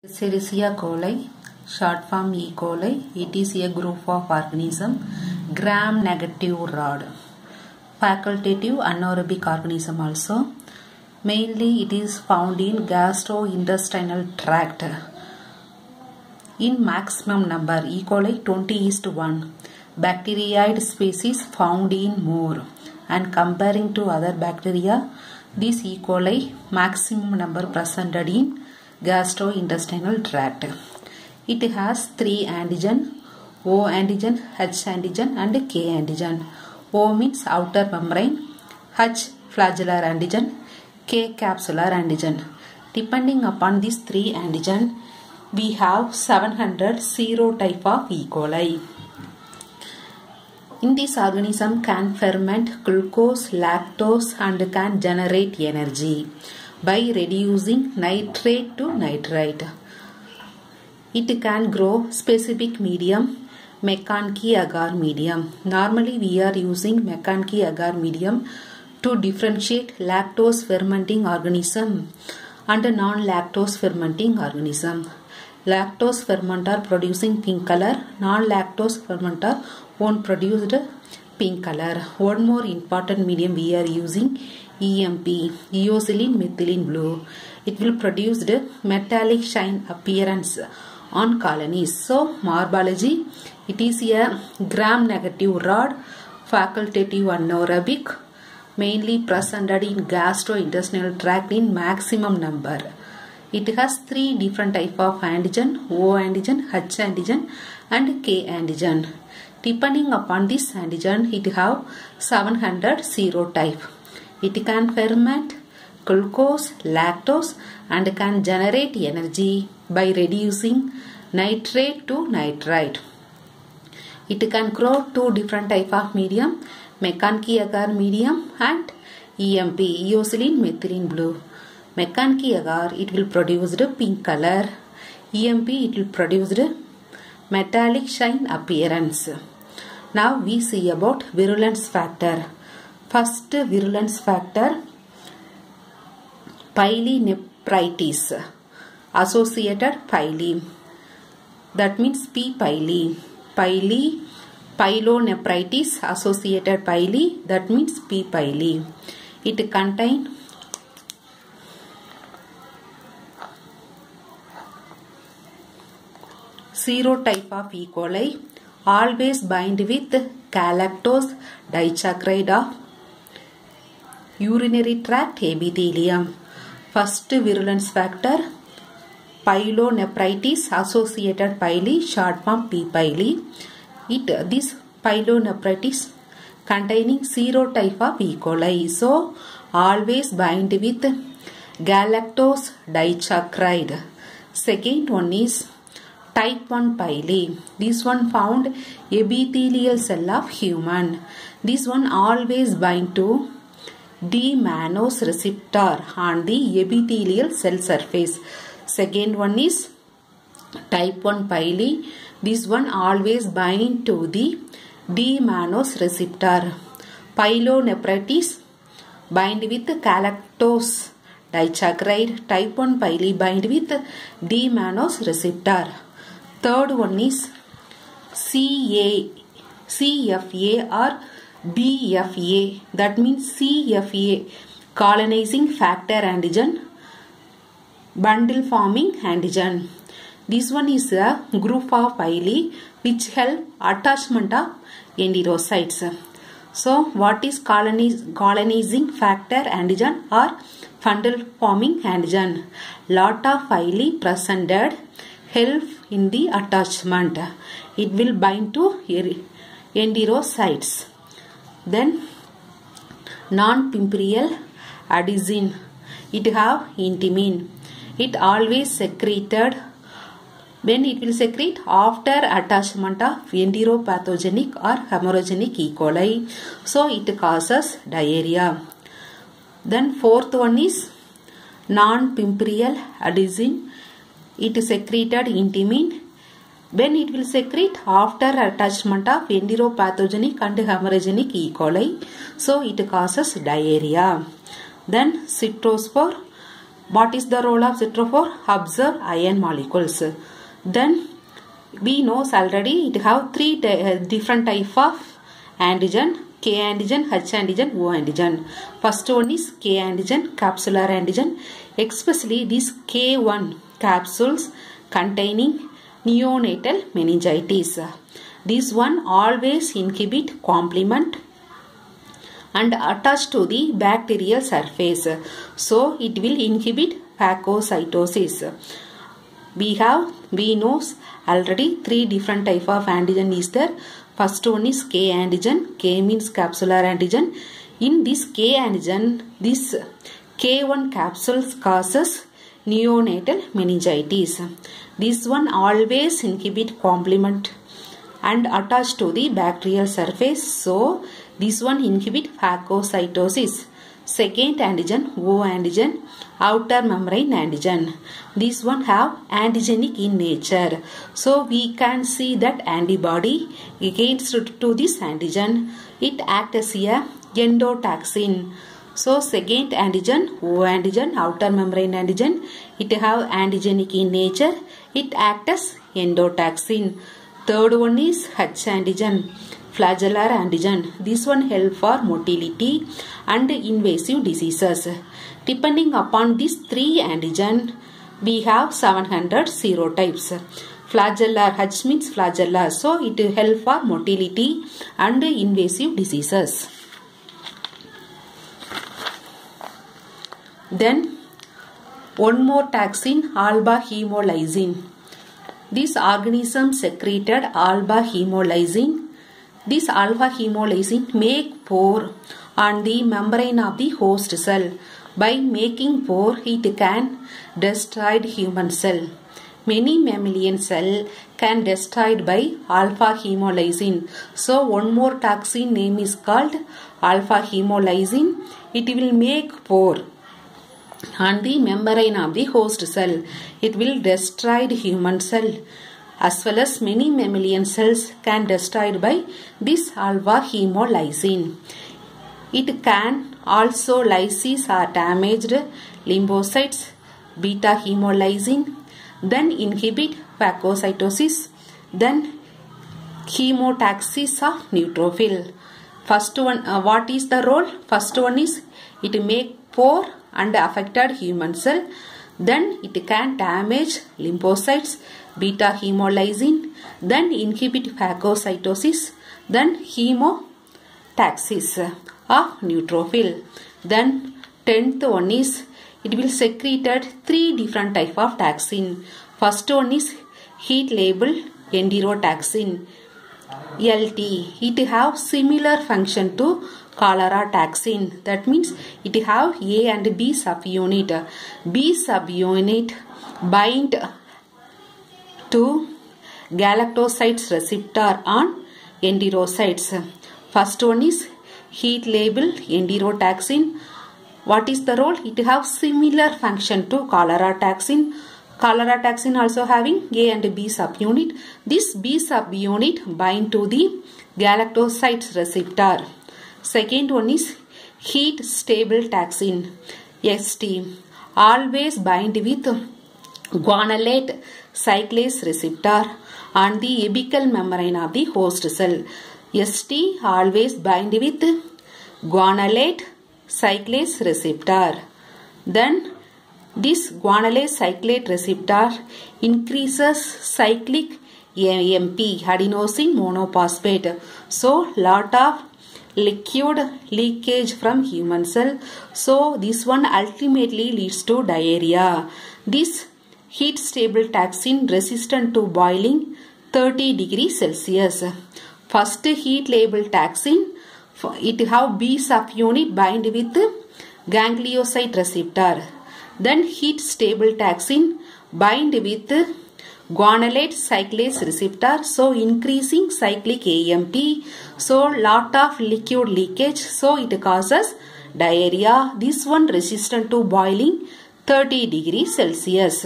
Escherichia coli, short form E. coli, it is a group of organism, gram-negative rod, facultative anaerobic organism also. Mainly it is found in gastrointestinal tract. In maximum number, E. coli 20:1. Bacterioid species found in more, and comparing to other bacteria, this E. coli maximum number presented in gastrointestinal tract. It has 3 antigen, O antigen, H antigen and K antigen. O means outer membrane, H flagellar antigen, K capsular antigen. Depending upon these 3 antigen, we have 700 serotype of E. coli. In this organism can ferment glucose, lactose and can generate energy by reducing nitrate to nitrite. It can grow specific medium, McConkey agar medium. Normally we are using McConkey agar medium to differentiate lactose fermenting organism and non-lactose fermenting organism. Lactose fermenter producing pink color, non-lactose fermenter won't produce pink color. One more important medium we are using, EMP, eosilin methylene blue. It will produce the metallic shine appearance on colonies. So morphology, it is a gram-negative rod, facultative anaerobic, mainly presented in gastrointestinal tract in maximum number. It has 3 different type of antigen, O antigen, H antigen and K antigen. Depending upon this antigen, it have 700 serotype. It can ferment glucose, lactose and can generate energy by reducing nitrate to nitrite. It can grow 2 different type of medium, McConkey agar medium and EMP, eosilin methylene blue. McConkey agar, it will produce the pink color. EMP, it will produce the metallic shine appearance. Now we see about virulence factor. First virulence factor, pyelonephritis, associated pyle. That means P. pyle. Pyelonephritis, associated pyle. That means P. pyle. It contains serotype of E. coli, always bind with galactose disaccharide of urinary tract epithelium. First virulence factor, pyelonephritis, associated pyle, short form P. pyle. This pyelonephritis containing serotype of E. coli. So always bind with galactose disaccharide. Second one is type 1 pyle. This one found epithelial cell of human. This one always bind to D-mannose receptor on the epithelial cell surface. Second one is type 1 pyle. This one always bind to the D-mannose receptor. Pyelonephritis bind with galactose disaccharide. Type 1 pyle bind with D-mannose receptor. Third one is CFA or BFA. That means CFA, colonizing factor antigen, bundle forming antigen. This one is a group of pyle which help attachment of enterocytes. So what is colonizing factor antigen or bundle forming antigen? Lot of pyle presented help in the attachment. It will bind to enterocytes. Then non-pimperial adenosine. It have intimin. It always secreted. When it will secrete after attachment of enteropathogenic or hemorrhagenic E. coli. So it causes diarrhea. Then fourth one is non-pimperial adenosine. It secreted intimin. When it will secrete after attachment of enteropathogenic and hemorrhagenic E. coli. So it causes diarrhea. Then cytospore, What is the role of citrophore? Absorb iron molecules. Then we know already it have three different type of antigen: K antigen, H antigen, O antigen. First one is K antigen, capsular antigen. Especially these K1 capsules containing neonatal meningitis. This one always inhibit complement and attach to the bacterial surface. So it will inhibit phagocytosis. We know already three different type of antigen is there. First one is K antigen. K means capsular antigen. In this K antigen, this K1 capsules causes neonatal meningitis. This one always inhibit complement and attach to the bacterial surface. So this one inhibit phagocytosis. Second antigen, O antigen, outer membrane antigen. This one have antigenic in nature. So we can see that antibody against to this antigen. It acts as a endotoxin. So second antigen, O antigen, outer membrane antigen, it have antigenic in nature. It acts as endotoxin. Third one is H antigen, flagellar antigen. This one help for motility and invasive diseases. Depending upon these three antigen, we have 700 serotypes. Flagellar, H means flagellar, so it help for motility and invasive diseases. Then one more toxin, alpha hemolysin. This organism secreted alpha hemolysin. This alpha hemolysin make pore on the membrane of the host cell. By making pore, it can destroy human cell. Many mammalian cell can destroyed by alpha hemolysin. So one more toxin name is called alpha hemolysin. It will make pore on the membrane of the host cell. It will destroy the human cell, as well as many mammalian cells can destroyed by this alpha hemolysin. It can also lysis or damaged lymphocytes, beta hemolysin, then inhibit phagocytosis, then chemotaxis of neutrophil. First one, what is the role? First one is it make pore and affected human cell. Then it can damage lymphocytes, beta hemolysin, then inhibit phagocytosis, then chemotaxis of neutrophil. Then 10th one is it will secreted three different type of toxin. First one is heat labeled enterotoxin, LT. It have similar function to cholera toxin. That means it have A and B subunit. B subunit bind to galactocytes receptor on enterocytes. First one is heat labeled enterotoxin. What is the role? It have similar function to cholera toxin. Cholera toxin also having A and B subunit. This B subunit bind to the galactocytes receptor. Second one is heat stable toxin, ST. Always bind with guanylate cyclase receptor on the apical membrane of the host cell. ST always bind with guanylate cyclase receptor. Then this guanylate cyclase receptor increases cyclic AMP, adenosine monophosphate. So lot of liquid leakage from human cell. So this one ultimately leads to diarrhea. This heat stable toxin resistant to boiling 30 degrees Celsius. First heat labeled toxin, it have B subunit bind with gangliocyte receptor. Then heat stable toxin bind with guanylate cyclase receptor, so increasing cyclic AMP, so lot of liquid leakage, so it causes diarrhea. This one resistant to boiling 30 degrees Celsius.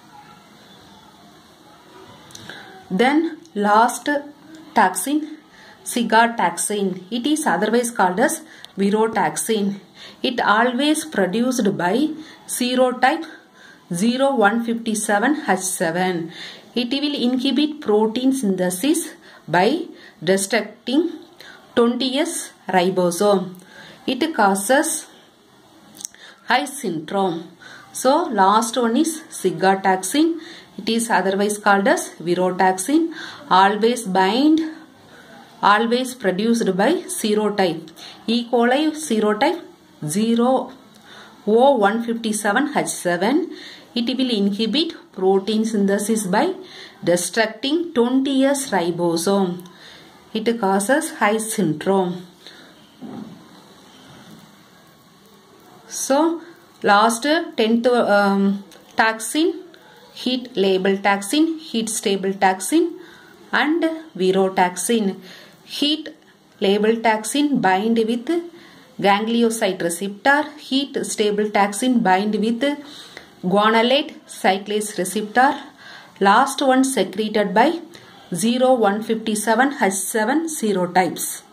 Then last toxin, Sigatoxin. It is otherwise called as virotaxin. It always produced by serotype 0157H7. It will inhibit protein synthesis by destructing 20S ribosome. It causes Hy's syndrome. So last one is sigatoxin. It is otherwise called as virotaxin. Always produced by serotype. E. coli serotype 0157H7. It will inhibit protein synthesis by destructing 20S ribosome. It causes Hy's syndrome. So last 10th taxin, heat label taxin, heat stable taxin and virotaxin. Heat label taxin bind with ganglioside receptor. Heat stable taxin bind with guanylate cyclase receptor. Last one secreted by 0157H7 serotypes.